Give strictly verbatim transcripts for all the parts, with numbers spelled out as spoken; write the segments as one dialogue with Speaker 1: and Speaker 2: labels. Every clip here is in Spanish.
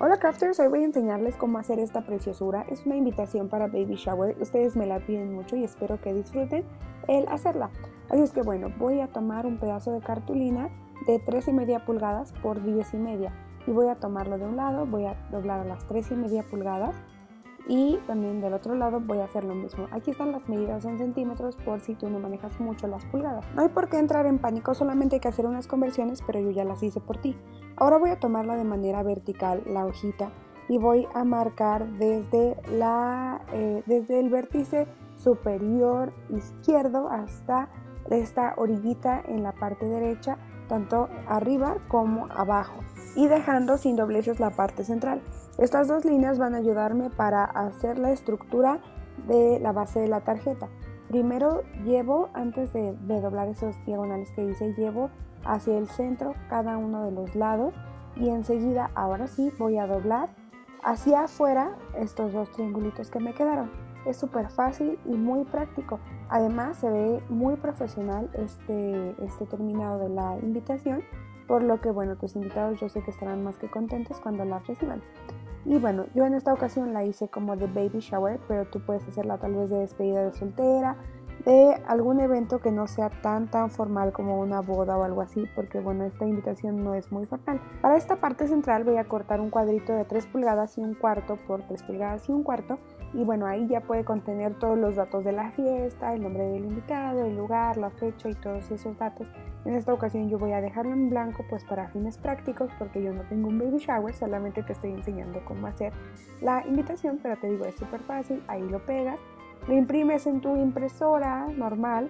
Speaker 1: Hola crafters, hoy voy a enseñarles cómo hacer esta preciosura. Es una invitación para baby shower, ustedes me la piden mucho y espero que disfruten el hacerla. Así es que bueno, voy a tomar un pedazo de cartulina de tres y media pulgadas por diez y media y voy a tomarlo de un lado, voy a doblar a las tres y media pulgadas y también del otro lado voy a hacer lo mismo. Aquí están las medidas en centímetros por si tú no manejas mucho las pulgadas. No hay por qué entrar en pánico, solamente hay que hacer unas conversiones, pero yo ya las hice por ti. Ahora voy a tomarla de manera vertical, la hojita, y voy a marcar desde, la, eh, desde el vértice superior izquierdo hasta esta orillita en la parte derecha, tanto arriba como abajo, y dejando sin dobleces la parte central. Estas dos líneas van a ayudarme para hacer la estructura de la base de la tarjeta. Primero llevo, antes de, de doblar esos diagonales que hice, llevo hacia el centro cada uno de los lados y enseguida, ahora sí, voy a doblar hacia afuera estos dos triangulitos que me quedaron. Es súper fácil y muy práctico. Además se ve muy profesional este, este terminado de la invitación, por lo que bueno, tus invitados yo sé que estarán más que contentos cuando la reciban. Y bueno, yo en esta ocasión la hice como de baby shower, pero tú puedes hacerla tal vez de despedida de soltera, de algún evento que no sea tan tan formal como una boda o algo así, porque bueno, esta invitación no es muy formal. Para esta parte central voy a cortar un cuadrito de tres pulgadas y un cuarto por tres pulgadas y un cuarto, y bueno, ahí ya puede contener todos los datos de la fiesta, el nombre del invitado, el lugar, la fecha y todos esos datos. En esta ocasión yo voy a dejarlo en blanco pues para fines prácticos, porque yo no tengo un baby shower, solamente te estoy enseñando cómo hacer la invitación, pero te digo, es súper fácil. Ahí lo pegas, lo imprimes en tu impresora normal,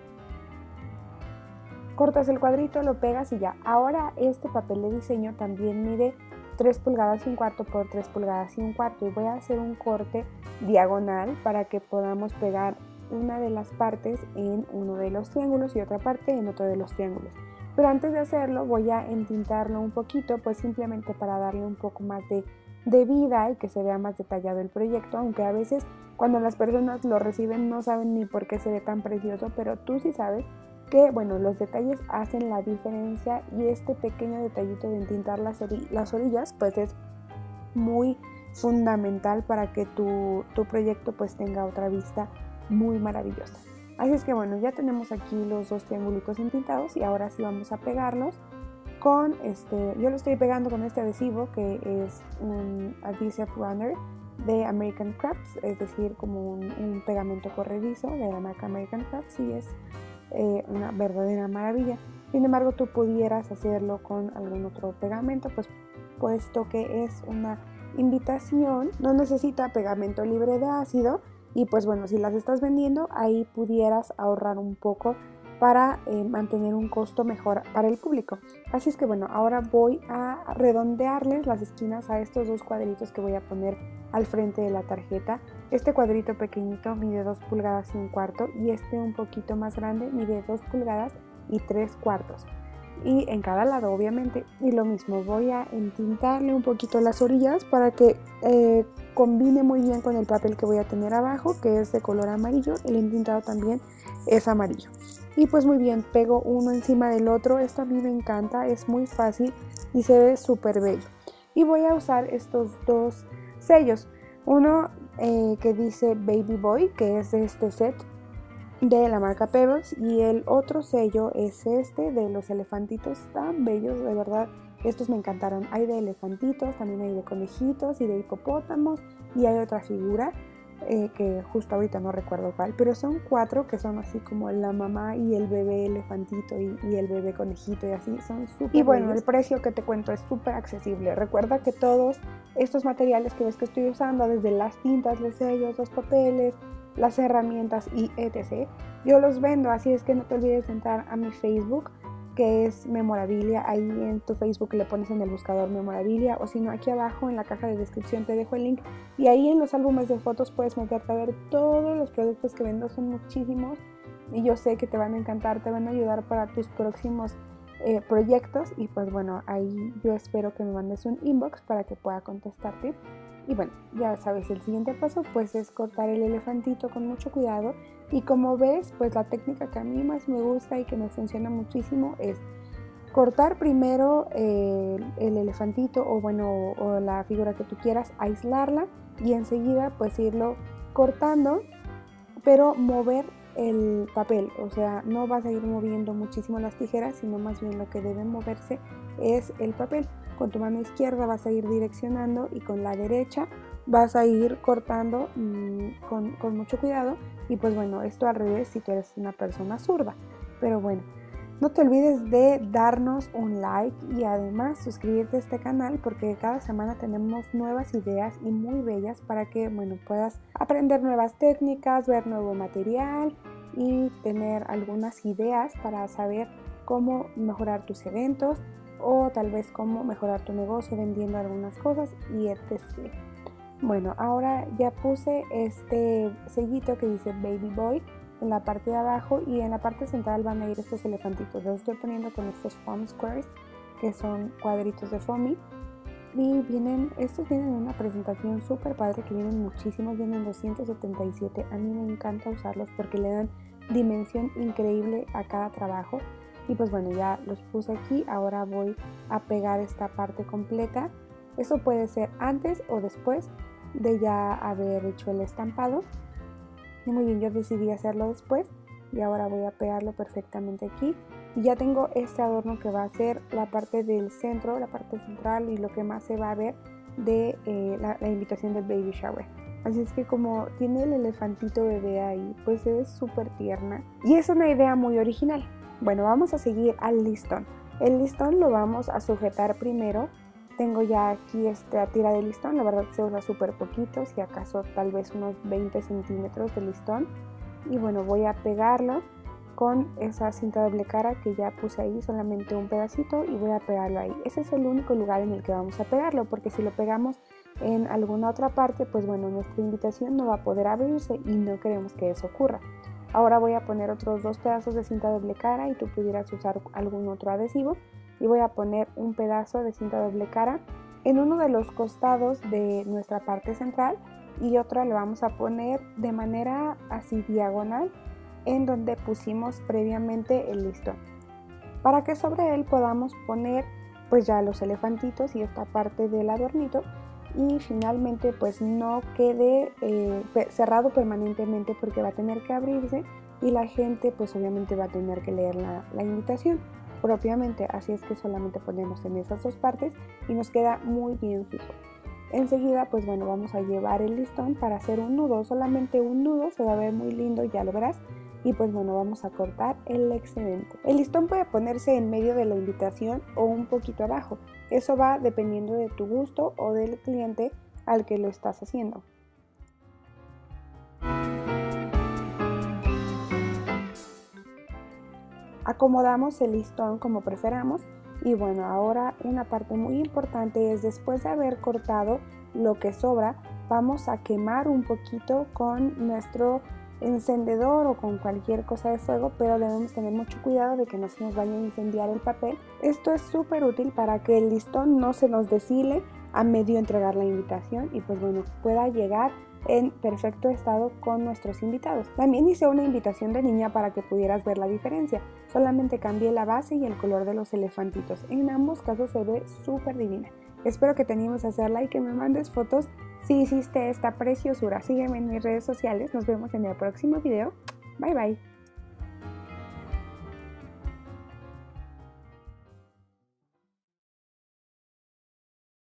Speaker 1: cortas el cuadrito, lo pegas y ya. Ahora este papel de diseño también mide tres pulgadas y un cuarto por tres pulgadas y un cuarto, y voy a hacer un corte diagonal para que podamos pegar una de las partes en uno de los triángulos y otra parte en otro de los triángulos. Pero antes de hacerlo voy a entintarlo un poquito, pues simplemente para darle un poco más de, de vida y que se vea más detallado el proyecto, aunque a veces cuando las personas lo reciben no saben ni por qué se ve tan precioso, pero tú sí sabes que bueno, los detalles hacen la diferencia, y este pequeño detallito de entintar las, orilla, las orillas pues es muy fundamental para que tu, tu proyecto pues tenga otra vista muy maravillosa. Así es que bueno, ya tenemos aquí los dos triangulitos entintados y ahora sí vamos a pegarlos con este, yo lo estoy pegando con este adhesivo que es un Adhesive Runner de American Crafts, es decir, como un, un pegamento corredizo de la marca American Crafts, y es eh, una verdadera maravilla. Sin embargo, tú pudieras hacerlo con algún otro pegamento, pues puesto que es una invitación, no necesita pegamento libre de ácido, y pues bueno, si las estás vendiendo, ahí pudieras ahorrar un poco para eh, mantener un costo mejor para el público. Así es que bueno, ahora voy a redondearles las esquinas a estos dos cuadritos que voy a poner al frente de la tarjeta. Este cuadrito pequeñito mide dos pulgadas y un cuarto, y este un poquito más grande mide dos pulgadas y tres cuartos. Y en cada lado obviamente, y lo mismo, voy a entintarle un poquito las orillas para que eh, combine muy bien con el papel que voy a tener abajo, que es de color amarillo. El entintado también es amarillo. Y pues muy bien, pego uno encima del otro. Esto a mí me encanta, es muy fácil y se ve súper bello. Y voy a usar estos dos sellos, uno eh, que dice Baby Boy, que es de este set de la marca Pebbles, y el otro sello es este de los elefantitos tan bellos, de verdad, estos me encantaron. Hay de elefantitos, también hay de conejitos y de hipopótamos, y hay otra figura eh, que justo ahorita no recuerdo cuál, pero son cuatro que son así como la mamá y el bebé elefantito y, y el bebé conejito, y así son súper. Y bueno, bellos. El precio que te cuento es súper accesible. Recuerda que todos estos materiales que ves que estoy usando, desde las tintas, los sellos, los papeles, las herramientas y etcétera, yo los vendo, así es que no te olvides de entrar a mi Facebook, que es Memorabilia. Ahí en tu Facebook le pones en el buscador Memorabilia, o si no, aquí abajo en la caja de descripción te dejo el link, y ahí en los álbumes de fotos puedes meterte a ver todos los productos que vendo. Son muchísimos y yo sé que te van a encantar, te van a ayudar para tus próximos eh, proyectos, y pues bueno, ahí yo espero que me mandes un inbox para que pueda contestarte. Y bueno, ya sabes, el siguiente paso pues es cortar el elefantito con mucho cuidado, y como ves, pues la técnica que a mí más me gusta y que me funciona muchísimo es cortar primero eh, el elefantito o bueno o la figura que tú quieras, aislarla y enseguida pues irlo cortando, pero mover el papel, o sea, no vas a ir moviendo muchísimo las tijeras, sino más bien lo que debe moverse es el papel. Con tu mano izquierda vas a ir direccionando y con la derecha vas a ir cortando mmm, con, con mucho cuidado. Y pues bueno, esto al revés si tú eres una persona zurda. Pero bueno, no te olvides de darnos un like y además suscribirte a este canal porque cada semana tenemos nuevas ideas y muy bellas para que bueno, puedas aprender nuevas técnicas, ver nuevo material y tener algunas ideas para saber cómo mejorar tus eventos o tal vez cómo mejorar tu negocio vendiendo algunas cosas y etcétera. Bueno, ahora ya puse este sellito que dice Baby Boy en la parte de abajo y en la parte central van a ir estos elefantitos. Los estoy poniendo con estos foam squares que son cuadritos de foamy y vienen, estos vienen en una presentación súper padre que vienen muchísimos, vienen doscientos setenta y siete. A mí me encanta usarlos porque le dan dimensión increíble a cada trabajo. Y pues bueno, ya los puse aquí, ahora voy a pegar esta parte completa. Eso puede ser antes o después de ya haber hecho el estampado. Y muy bien, yo decidí hacerlo después y ahora voy a pegarlo perfectamente aquí. Y ya tengo este adorno que va a ser la parte del centro, la parte central y lo que más se va a ver de eh, la, la invitación del baby shower. Así es que como tiene el elefantito bebé ahí, pues se ve súper tierna y es una idea muy original. Bueno, vamos a seguir al listón. El listón lo vamos a sujetar primero. Tengo ya aquí esta tira de listón, la verdad se usa súper poquito, si acaso tal vez unos veinte centímetros de listón. Y bueno, voy a pegarlo con esa cinta doble cara que ya puse ahí, solamente un pedacito y voy a pegarlo ahí. Ese es el único lugar en el que vamos a pegarlo, porque si lo pegamos en alguna otra parte, pues bueno, nuestra invitación no va a poder abrirse y no queremos que eso ocurra. Ahora voy a poner otros dos pedazos de cinta doble cara y tú pudieras usar algún otro adhesivo. Y voy a poner un pedazo de cinta doble cara en uno de los costados de nuestra parte central y otra le vamos a poner de manera así diagonal en donde pusimos previamente el listón, para que sobre él podamos poner pues ya los elefantitos y esta parte del adornito y finalmente pues no quede eh, cerrado permanentemente porque va a tener que abrirse y la gente pues obviamente va a tener que leer la, la invitación propiamente, así es que solamente ponemos en esas dos partes y nos queda muy bien fijo. Enseguida pues bueno, vamos a llevar el listón para hacer un nudo, solamente un nudo, se va a ver muy lindo, ya lo verás. Y pues bueno, vamos a cortar el excedente. El listón puede ponerse en medio de la invitación o un poquito abajo, eso va dependiendo de tu gusto o del cliente al que lo estás haciendo. Acomodamos el listón como preferamos y bueno, ahora una parte muy importante es después de haber cortado lo que sobra, vamos a quemar un poquito con nuestro encendedor o con cualquier cosa de fuego, pero debemos tener mucho cuidado de que no se nos vaya a incendiar el papel. Esto es súper útil para que el listón no se nos deshile a medio entregar la invitación y pues bueno, pueda llegar en perfecto estado con nuestros invitados. También hice una invitación de niña para que pudieras ver la diferencia, solamente cambié la base y el color de los elefantitos, en ambos casos se ve súper divina. Espero que te animes a hacerla y que me mandes fotos si hiciste esta preciosura. Sígueme en mis redes sociales, nos vemos en el próximo video, bye bye.